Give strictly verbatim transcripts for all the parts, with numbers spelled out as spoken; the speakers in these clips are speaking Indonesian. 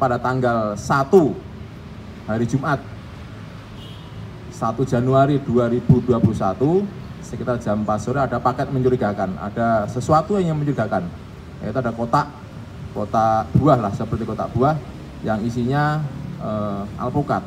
pada tanggal satu hari Jumat satu Januari dua ribu dua puluh satu sekitar jam empat sore ada paket mencurigakan, ada sesuatu yang mencurigakan, yaitu ada kotak kotak buah lah, seperti kotak buah yang isinya eh, alpukat.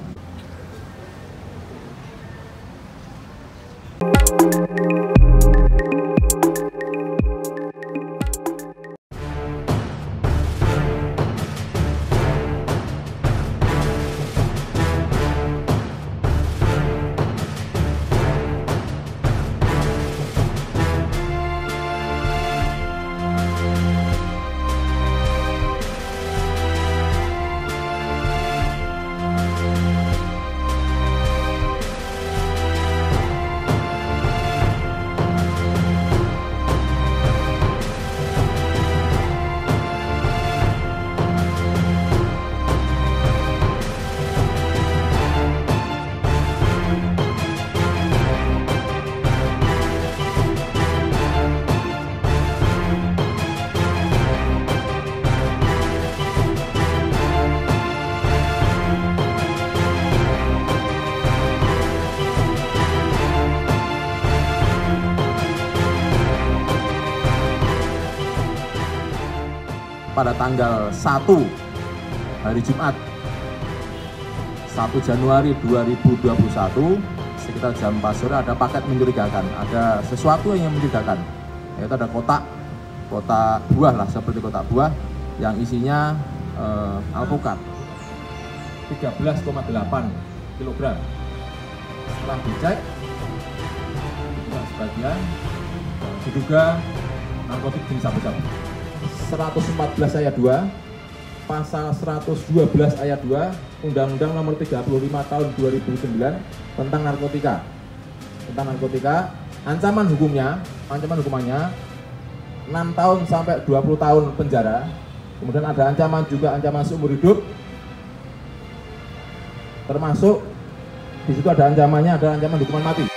Pada tanggal satu hari Jumat satu Januari dua ribu dua puluh satu sekitar jam empat sore ada paket mencurigakan, ada sesuatu yang mencurigakan, yaitu ada kotak kotak buah lah, seperti kotak buah yang isinya eh, alpukat tiga belas koma delapan kilogram. Setelah dicek sebagian diduga narkotik jenis sabu-sabu. seratus empat belas ayat dua, pasal seratus dua belas ayat dua, Undang-Undang Nomor tiga puluh lima Tahun dua ribu sembilan tentang narkotika. Tentang narkotika, ancaman hukumnya, ancaman hukumannya enam tahun sampai dua puluh tahun penjara. Kemudian ada ancaman juga ancaman seumur hidup. Termasuk di situ ada ancamannya, ada ancaman hukuman mati.